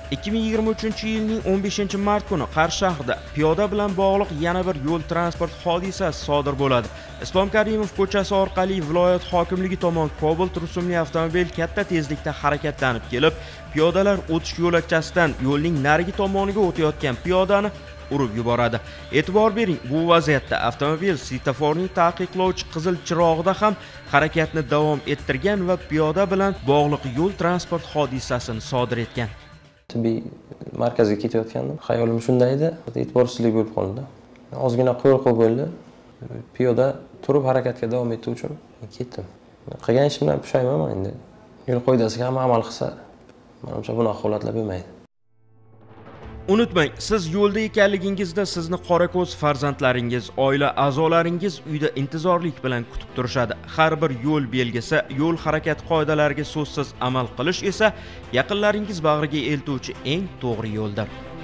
2023-yilning 15-mart kuni Qarshi shahrida piyoda bilan bog'liq yana bir yo'l transport hodisasi sodir bo'ladi. Islom Karimov ko'chasi orqali viloyat hokimligi tomon Cobalt rusumli avtomobil katta tezlikda harakatlanib kelib, piyodalar o'tish yo'lakchasidan yo'lning narigi tomoniga o'tayotgan piyodani urib yuboradi. E'tibor bering, bu vaziyatda avtomobil svetoforning taqiqlovchi qizil chirog'ida ham harakatni davom ettirgan va piyoda bilan bog'liq yo'l transport hodisasini sodir etgan. Tibbiy markazga ketayotgandim. Xayolim shunday edi, e'tiborsizlik bo'lib qoldi. Ozgina qo'rquv bo'ldi. Piyoda turib harakatga davom etgani uchun ketdim. Qilgan ishimdan pushaymonman endi. Yo'l qoidasiga ham amal qilsa, menimcha bunaqa holatlar bo'lmaydi. Unutmang, siz yo'lda ekanligingizda sizni qorako'z farzandlaringiz, oila a'zolaringiz uyda intizorlik bilan kutib turishadi. Har bir yo'l belgisi, yo'l harakat qoidalariga so'zsiz amal qilish esa yaqinlaringiz bag'riga eltuvchi eng to'g'ri yo'ldir.